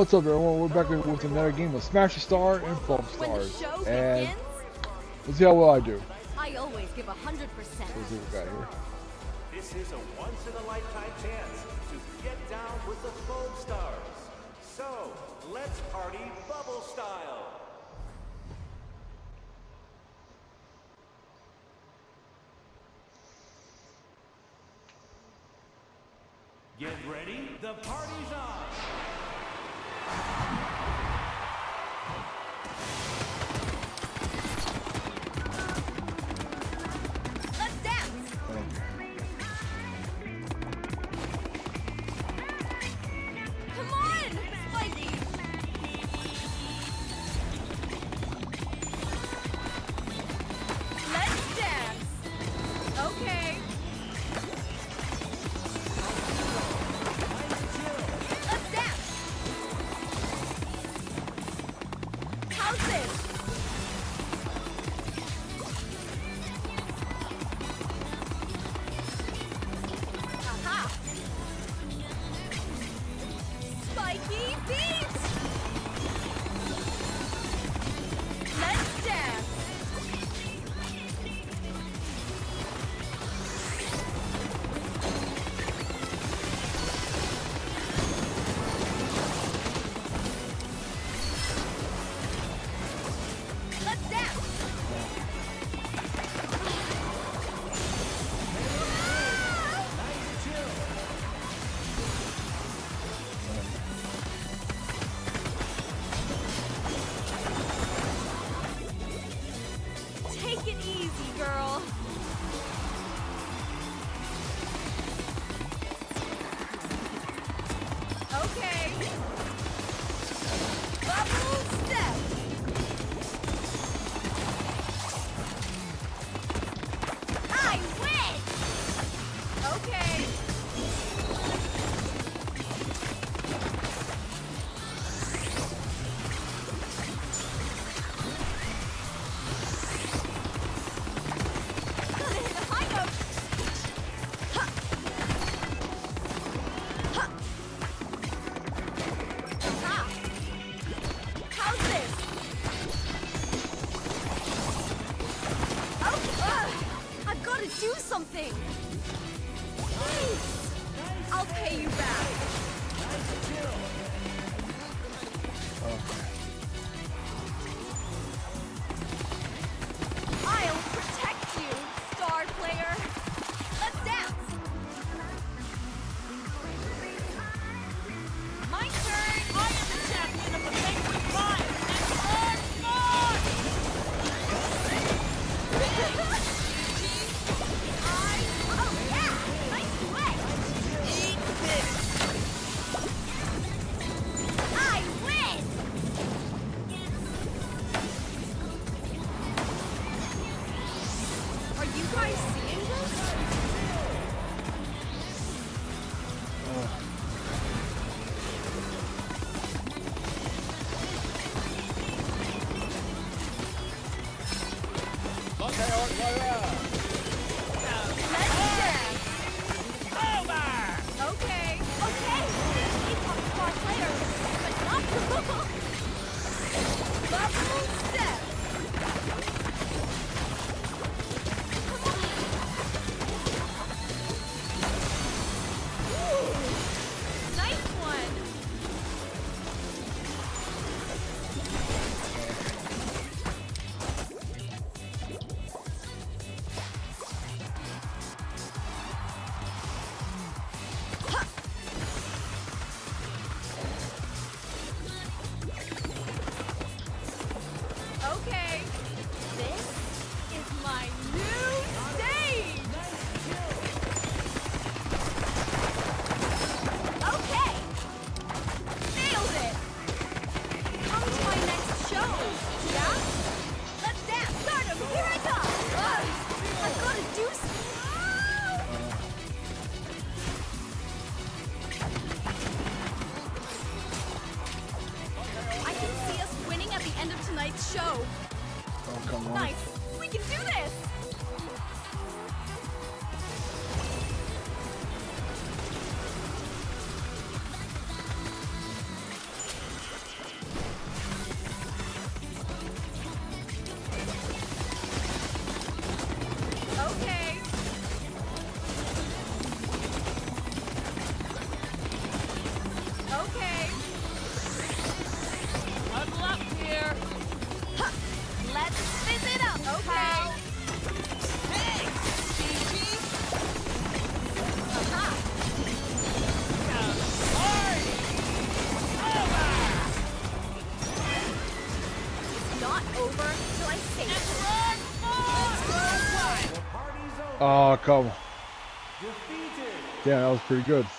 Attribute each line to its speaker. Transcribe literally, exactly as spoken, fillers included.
Speaker 1: What's up, everyone? We're back with another game of Smash the Star and Foam Stars. And begins, let's see how well I do.
Speaker 2: I always give a hundred percent.
Speaker 1: Let's see what we got here.
Speaker 3: This is a once-in-a-lifetime chance to get down with the Foam Stars. So, let's party bubble style. Get ready, the party's on!
Speaker 2: Let's dance! Come on, Spiky! Let's dance! Okay. Do something! Please! I'll pay you back! I'll protect you, star player! Let's dance! My turn! I am the champion of the Penguin Prime! And more! Show.
Speaker 1: Oh, come on.
Speaker 2: Nice. We can do this. over, so I saved it.
Speaker 3: The party's over.
Speaker 1: Oh, come on.
Speaker 3: Defeated.
Speaker 1: Damn, that was pretty good.